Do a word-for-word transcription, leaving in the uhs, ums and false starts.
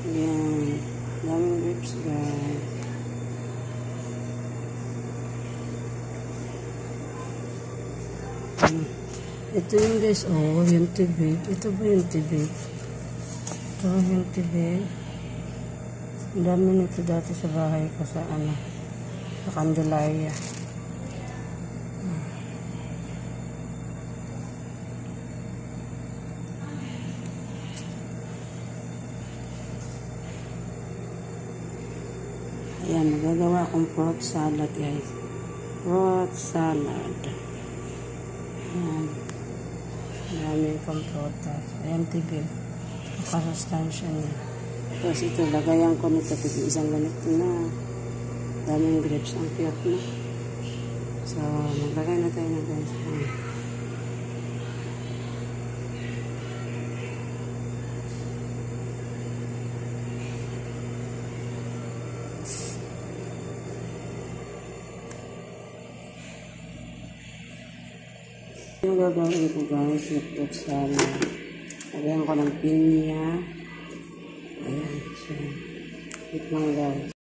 Ayan. Daming grapes, guys. Hmm. Ito yung guys, oh, yung tibig. Ito ba yung tibig? Ito yung tibig. Ang dami nito dati sa bahay ko sa ano, sa Candelaria. Ayan, magagawa akong fruit salad, guys. Fruit salad. Ayan. Dami kong prutas. Ayan, tibig. Nakasustansya niya. Tapos ito, lagayan ko nito. Tigil isang ganito na. Daming grapes. Ang cute na. So, maglagay na tayo na, guys. Ayan. Yung gagawin ko, guys, yung fruit salad. Lagyan ko ng pinya. Ayan. So, ito lang, guys.